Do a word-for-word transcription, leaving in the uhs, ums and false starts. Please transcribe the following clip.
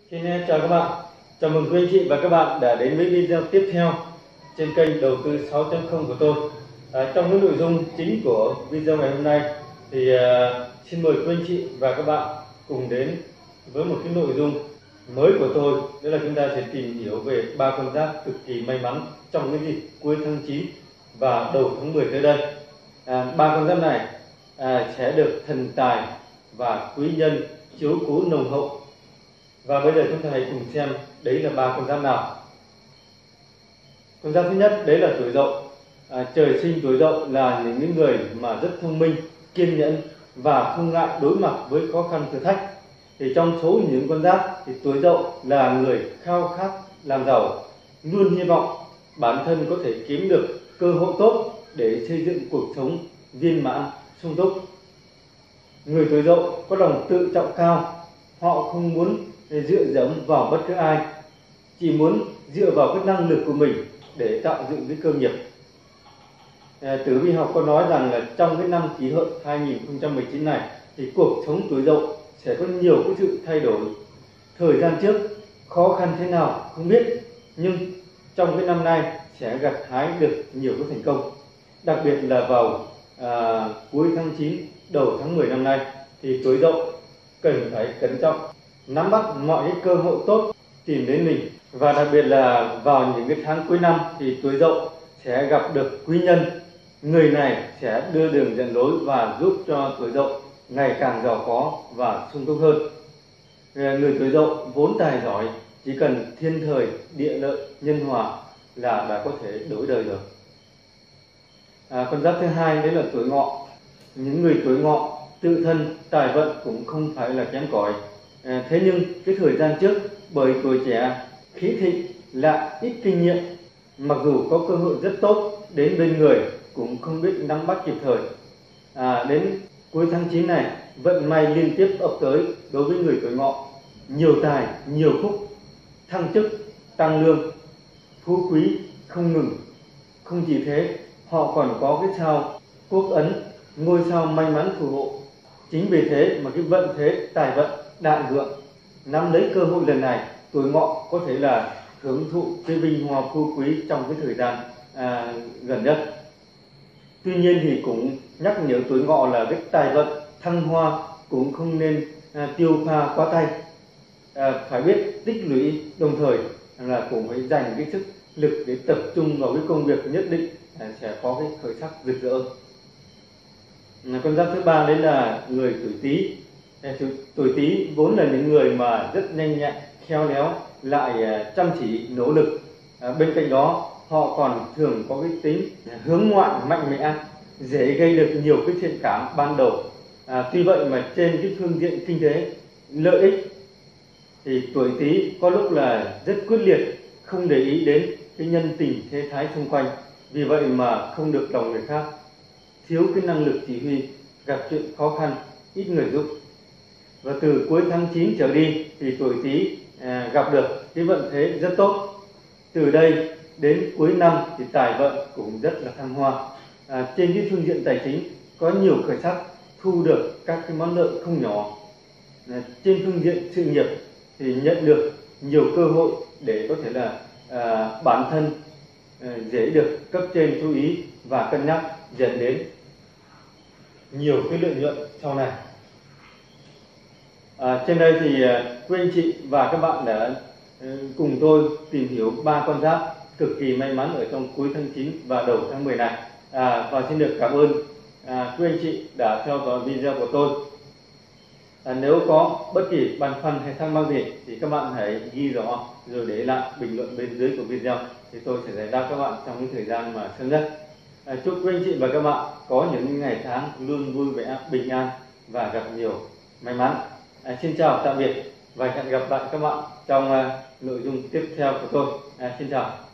Xin chào các bạn, chào mừng quý anh chị và các bạn đã đến với video tiếp theo trên kênh Đầu tư sáu chấm không của tôi. À, trong những nội dung chính của video ngày hôm nay thì à, xin mời quý anh chị và các bạn cùng đến với một cái nội dung mới của tôi, đó là chúng ta sẽ tìm hiểu về ba con giáp cực kỳ may mắn trong cái dịp cuối tháng chín và đầu tháng mười tới đây. À, ba con giáp này à, sẽ được thần tài và quý nhân chiếu cố nồng hậu. Và bây giờ chúng ta hãy cùng xem đấy là ba con giáp nào. Con giáp thứ nhất đấy là Tuổi Dậu. À, trời sinh Tuổi Dậu là những người mà rất thông minh, kiên nhẫn và không ngại đối mặt với khó khăn thử thách. Thì trong số những con giáp thì Tuổi Dậu là người khao khát làm giàu, luôn hy vọng bản thân có thể kiếm được cơ hội tốt để xây dựng cuộc sống viên mãn, sung túc. Người Tuổi Dậu có lòng tự trọng cao, họ không muốn dựa dẫm vào bất cứ ai, chỉ muốn dựa vào cái năng lực của mình để tạo dựng cái cơ nghiệp. À, Tử vi học có nói rằng là trong cái năm Kỷ Hợi hai nghìn không trăm mười chín này thì cuộc sống Tuổi Dậu sẽ có nhiều cái sự thay đổi. Thời gian trước khó khăn thế nào không biết, nhưng trong cái năm nay sẽ gặt hái được nhiều cái thành công. Đặc biệt là vào à, cuối tháng chín, đầu tháng mười năm nay thì Tuổi Dậu cần phải cẩn trọng, nắm bắt mọi cái cơ hội tốt tìm đến mình. Và đặc biệt là vào những cái tháng cuối năm thì Tuổi Dậu sẽ gặp được quý nhân. Người này sẽ đưa đường dẫn lối và giúp cho Tuổi Dậu ngày càng giàu có và sung túc hơn. Người Tuổi Dậu vốn tài giỏi, chỉ cần thiên thời, địa lợi, nhân hòa là đã có thể đổi đời được. À, con giáp thứ hai đấy là Tuổi Ngọ. Những người Tuổi Ngọ tự thân tài vận cũng không phải là kém cỏi. À, thế nhưng cái thời gian trước bởi tuổi trẻ khí thịnh lại ít kinh nghiệm, mặc dù có cơ hội rất tốt đến bên người cũng không biết nắm bắt kịp thời. À, đến cuối tháng chín này vận may liên tiếp ập tới đối với người Tuổi Ngọ, nhiều tài, nhiều phúc, thăng chức, tăng lương, phú quý không ngừng. Không chỉ thế, họ còn có cái sao quốc ấn, ngôi sao may mắn phù hộ. Chính vì thế mà cái vận thế tài vận đại vượng. Nắm lấy cơ hội lần này, Tuổi Ngọ có thể là hưởng thụ cái vinh hoa phú quý trong cái thời gian à, gần nhất. Tuy nhiên thì cũng nhắc nhở Tuổi Ngọ là cái tài vận thăng hoa cũng không nên à, tiêu pha quá tay. À, phải biết tích lũy, đồng thời là cũng phải dành cái sức lực để tập trung vào cái công việc nhất định à, sẽ có cái khởi sắc rực rỡ. À, con giáp thứ ba đấy là người Tuổi Tý. À, tuổi Tý vốn là những người mà rất nhanh nhẹn, khéo léo, lại à, chăm chỉ, nỗ lực. À, bên cạnh đó họ còn thường có cái tính hướng ngoại mạnh mẽ, dễ gây được nhiều cái thiện cảm ban đầu. À, tuy vậy mà trên cái phương diện kinh tế, lợi ích thì tuổi Tý có lúc là rất quyết liệt, không để ý đến cái nhân tình thế thái xung quanh, vì vậy mà không được lòng người khác, thiếu cái năng lực chỉ huy, gặp chuyện khó khăn ít người giúp. Và từ cuối tháng chín trở đi thì tuổi Tý à, gặp được cái vận thế rất tốt. Từ đây đến cuối năm thì tài vận cũng rất là thăng hoa. À, trên cái phương diện tài chính có nhiều khởi sắc, thu được các cái món nợ không nhỏ. À, trên phương diện sự nghiệp thì nhận được nhiều cơ hội để có thể là à, bản thân à, dễ được cấp trên chú ý và cân nhắc, dẫn đến nhiều cái lợi nhuận sau này. À, trên đây thì quý anh chị và các bạn đã cùng tôi tìm hiểu ba con giáp cực kỳ may mắn ở trong cuối tháng chín và đầu tháng mười này. À, và xin được cảm ơn à, quý anh chị đã theo dõi video của tôi. À, nếu có bất kỳ băn khoăn hay thắc mắc gì thì các bạn hãy ghi rõ rồi để lại bình luận bên dưới của video, thì tôi sẽ giải đáp các bạn trong cái thời gian mà sớm nhất. À, chúc quý anh chị và các bạn có những ngày tháng luôn vui vẻ, bình an và gặp nhiều may mắn. À, xin chào tạm biệt và hẹn gặp lại các bạn trong uh, nội dung tiếp theo của tôi. À, xin chào.